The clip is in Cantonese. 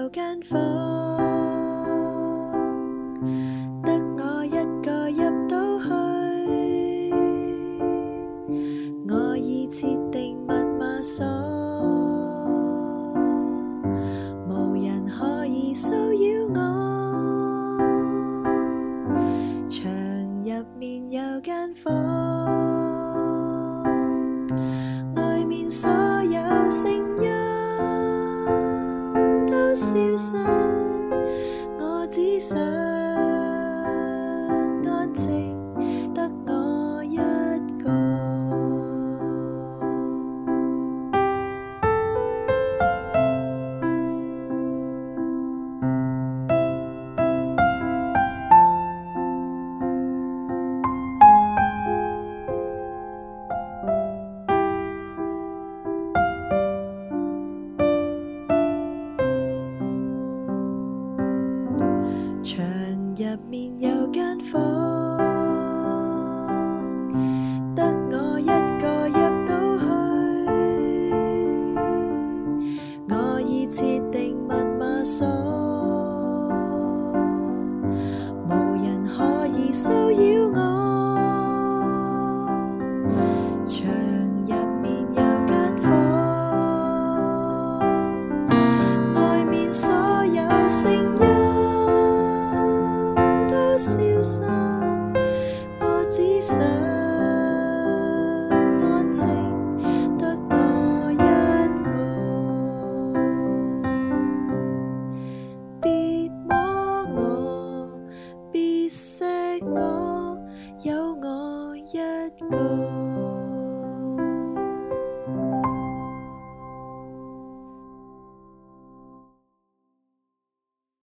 間房，得我一個入到去。我已設定密碼鎖，無人可以騷擾我。牆入面有間房，外面所有聲音都消失，我只想安靜，得我一個。牆入面有間房，得我一個入到去。我已設定密碼鎖，無人可以騷擾我。牆入面有間房，外面所有聲音消失，我只想安靜，得我一個。別摸我，別錫我，有我一個。